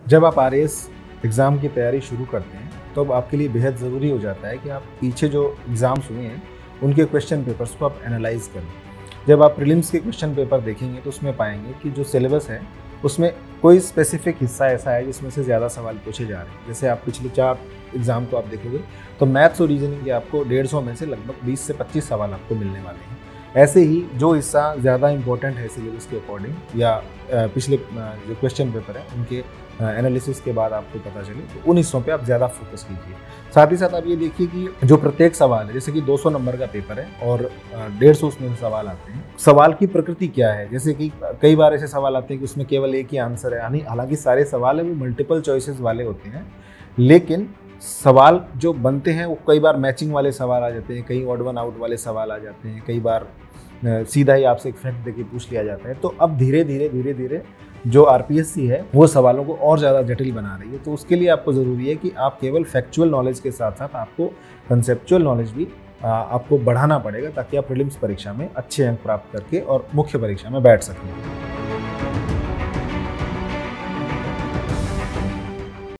जब आप RAS exam की तैयारी शुरू करते हैं तो अब आपके लिए बेहद ज़रूरी हो जाता है कि आप पीछे जो एग्ज़ाम्स हुए हैं उनके क्वेश्चन पेपर्स को आप एनालाइज करें। जब आप प्रीलिम्स के क्वेश्चन पेपर देखेंगे तो उसमें पाएंगे कि जो सिलेबस है उसमें कोई स्पेसिफिक हिस्सा ऐसा है जिसमें से ज़्यादा सवाल पूछे जा रहे हैं। जैसे आप पिछले 4 एग्ज़ाम को आप देखोगे तो मैथ्स और रीजनिंग के आपको 150 में से लगभग 20 से 25 सवाल आपको मिलने वाले हैं। ऐसे ही जो हिस्सा ज़्यादा इंपॉर्टेंट है सिलेबस के अकॉर्डिंग या पिछले जो क्वेश्चन पेपर है उनके एनालिसिस के बाद आपको पता चले तो उन हिस्सों पे आप ज़्यादा फोकस कीजिए। साथ ही साथ आप ये देखिए कि जो प्रत्येक सवाल है, जैसे कि 200 नंबर का पेपर है और 150 उसमें सवाल आते हैं, सवाल की प्रकृति क्या है। जैसे कि कई बार ऐसे सवाल आते हैं कि उसमें केवल एक ही आंसर है, यानी हालांकि सारे सवाल है वो मल्टीपल चॉइसेस वाले होते हैं, लेकिन सवाल जो बनते हैं वो कई बार मैचिंग वाले सवाल आ जाते हैं, कई ऑड वन आउट वाले सवाल आ जाते हैं, कई बार सीधा ही आपसे एक फैक्ट देके पूछ लिया जाता है। तो अब धीरे धीरे जो आरपीएससी है वो सवालों को और ज़्यादा जटिल बना रही है। तो उसके लिए आपको ज़रूरी है कि आप केवल फैक्चुअल नॉलेज के साथ साथ आपको कंसेप्चुअल नॉलेज भी आपको बढ़ाना पड़ेगा, ताकि आप प्रीलिम्स परीक्षा में अच्छे अंक प्राप्त करके और मुख्य परीक्षा में बैठ सकें।